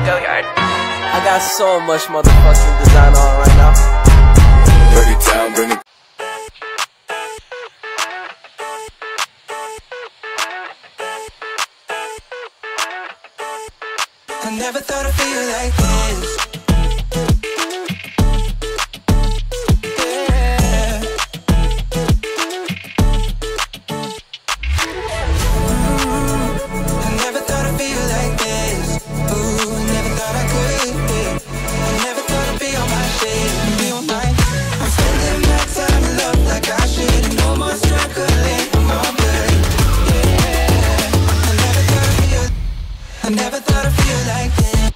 Go Yard. I got so much motherfucking design on right now. Bring it down, bring it. I never thought I'd feel like this. Yeah. I never thought I'd feel like this. Ooh, never thought I could. I never thought I'd be on my shit, be on my. I'm spending my time in love like I should. No more struggling, I'm all good. Yeah. I never thought I'd feel like this.